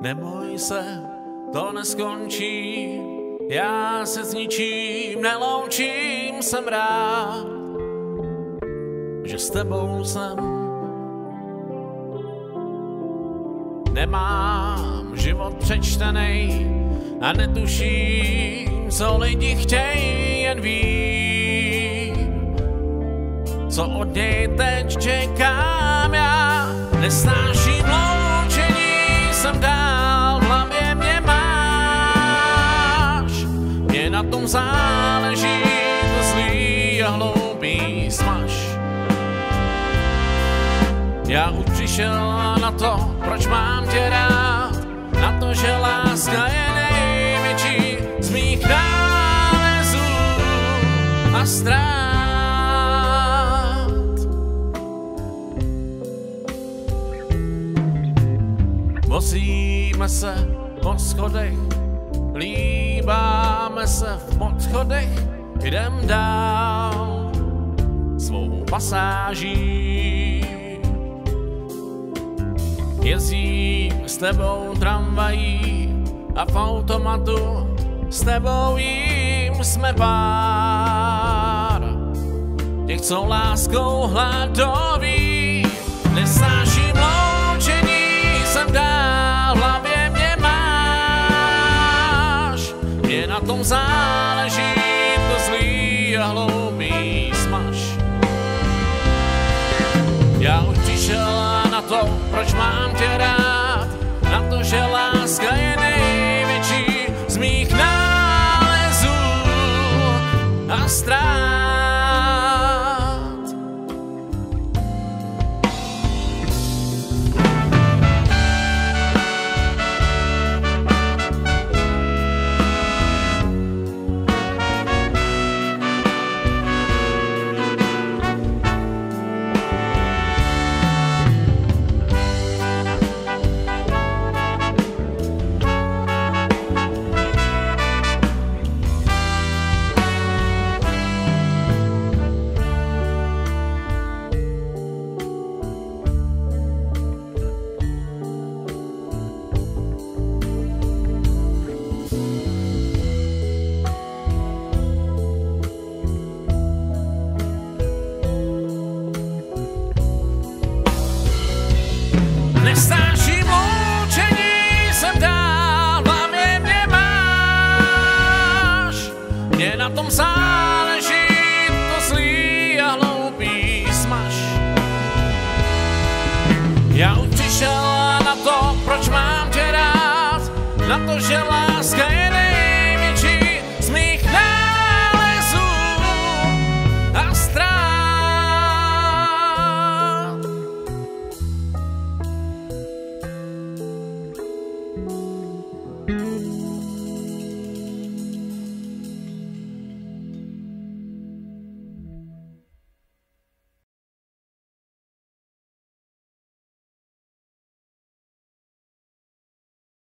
Neboj se, to neskončí, já se s ničím neloučím, jsem rád, že s tebou jsem. Nemám život přečtenej a netuším, co lidi chtějí, jen vím, co od něj teď čekám já. Nesnáším loučení, jsem dál, v hlavě mě máš. Mě na tom záleží, to zlý a hloupý smaž. Já už přišel na to, proč mám tě rád, na to, že láska je největší z mých nálezů a ztrát. Vozíme se po schodech, líbáme se v podchodech, jdem dál svou pasáží. Jezdím s tebou tramvají a v automatu s tebou jím jsme pár těch, co láskou hladoví. Nesnáším loučení, jsem dál, v hlavě mě máš. Mě na tom záleží, to zlý a hloupý smaž. Já už přišel na to, proč mám tě rád, na to, že láska je největší z mých nálezů a ztrát. Nesnáším loučení, jsem dál, v hlavě mě máš. Mě na tom záleží, to zlý a hloupý smaž. Já už přišel na to, proč mám tě rád, na to, že láska je